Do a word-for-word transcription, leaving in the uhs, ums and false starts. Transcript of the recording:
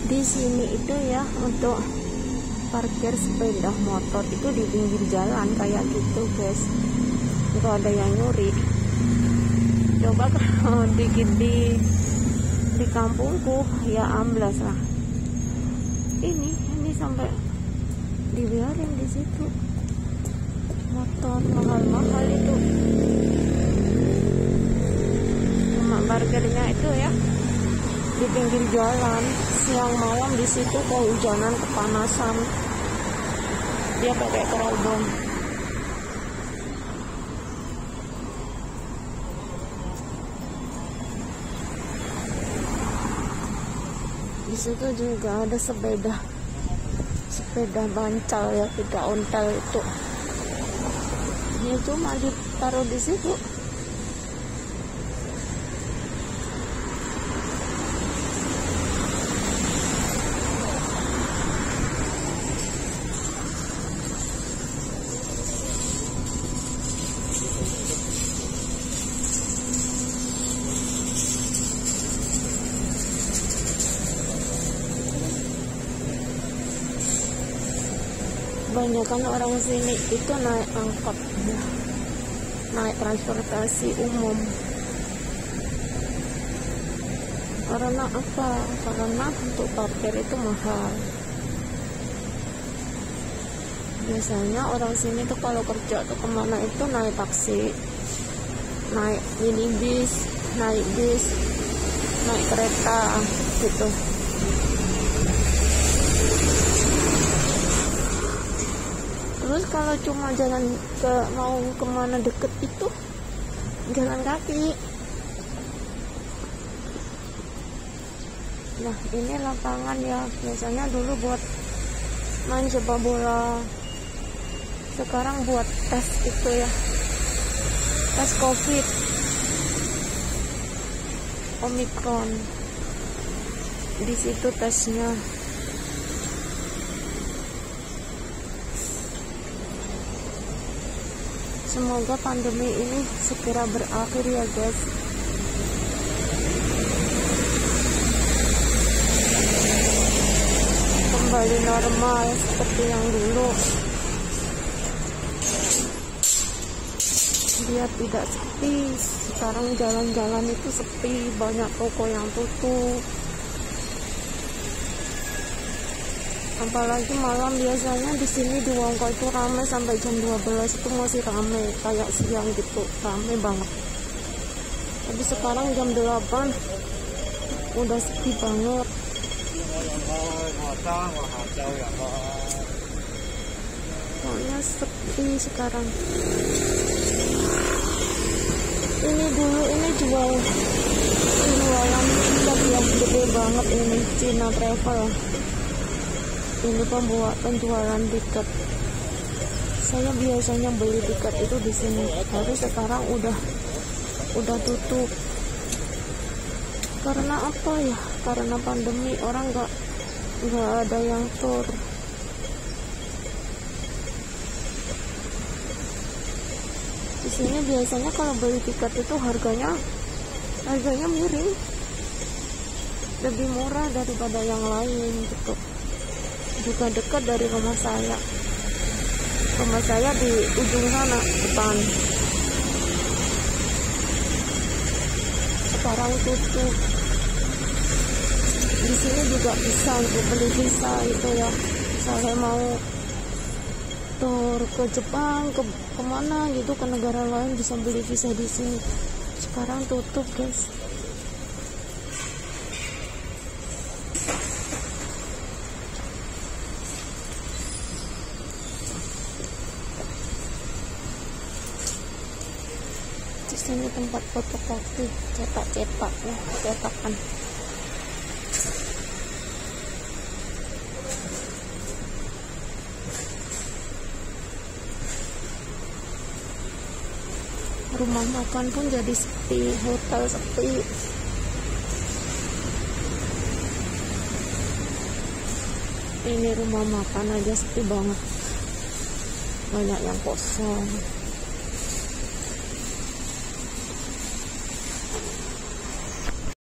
Di sini itu ya untuk parkir sepeda motor itu di pinggir jalan kayak gitu guys, nggak ada yang nyuri. Coba kalau di di di kampungku ya amblas lah. Ini ini sampai dibiarin di situ motor mahal-mahal itu. Cuma parkirnya itu ya di pinggir jalan, siang malam di situ kehujanan kepanasan dia pakai kerudung. Di situ juga ada sepeda sepeda bancal ya, sepeda ontel itu. Ini cuma ditaruh di situ. Kebanyakan orang sini itu naik angkot ya, naik transportasi umum. Karena apa? Karena untuk parkir itu mahal. Biasanya orang sini tuh kalau kerja tuh kemana itu naik taksi, naik minibus, naik bis, naik kereta gitu. Terus kalau cuma jalan ke mau kemana deket itu jalan kaki. Nah ini lapangan ya, biasanya dulu buat main sepak bola, sekarang buat tes itu ya, tes COVID Omicron. Di situ tesnya. Semoga pandemi ini segera berakhir ya guys. Kembali normal seperti yang dulu. Biar tidak sepi. Sekarang jalan-jalan itu sepi, banyak toko yang tutup. Apalagi malam biasanya di sini di Wongko itu ramai sampai jam dua belas itu masih ramai kayak siang gitu, ramai banget. Tapi sekarang jam delapan udah sepi banget. Pokoknya sepi sekarang. Ini dulu ini jual jualan tiket yang gede banget ini, Cina Travel. Ini pembuat penjualan tiket. Saya biasanya beli tiket itu di sini, tapi sekarang udah udah tutup. Karena apa ya? Karena pandemi, orang nggak nggak ada yang tur. Di sini biasanya kalau beli tiket itu harganya harganya miring, lebih murah daripada yang lain gitu. Juga dekat dari rumah saya. Rumah saya di ujung sana depan. Sekarang tutup. Di sini juga bisa untuk beli visa itu ya. Saya mau tur ke Jepang, ke kemana gitu, ke negara lain bisa beli visa di sini. Sekarang tutup guys. Ini tempat fotokopi, cetak-cetak ya, cetakan. Rumah makan pun jadi sepi, hotel sepi. Ini rumah makan aja sepi banget, banyak yang kosong.